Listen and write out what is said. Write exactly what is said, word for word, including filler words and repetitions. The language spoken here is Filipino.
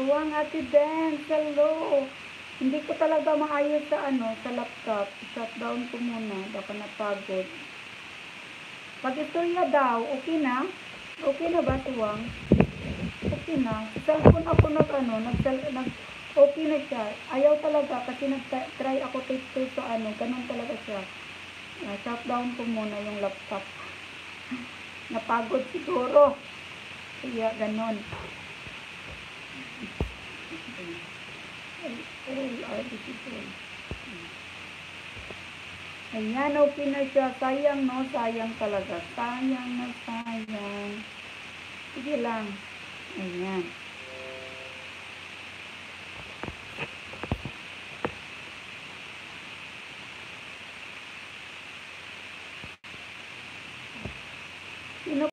Aswang, Ate Ben, hello. Hindi ko talaga maayos sa ano, sa laptop. Shutdown ko muna, baka napagod. Pag-istorya daw, okay na? Okay na ba, Aswang? Okay na. Sa cellphone ako nag ano, nag, nag okay na siya. Ayaw talaga kasi nag-try ako taste sa ano, ganun talaga siya. Uh, shutdown ko muna yung laptop. Napagod siguro. Kaya ganon. Ayan, okay na siya. Sayang, no? Sayang talaga. Sayang na sayang. Sige lang. Ayan.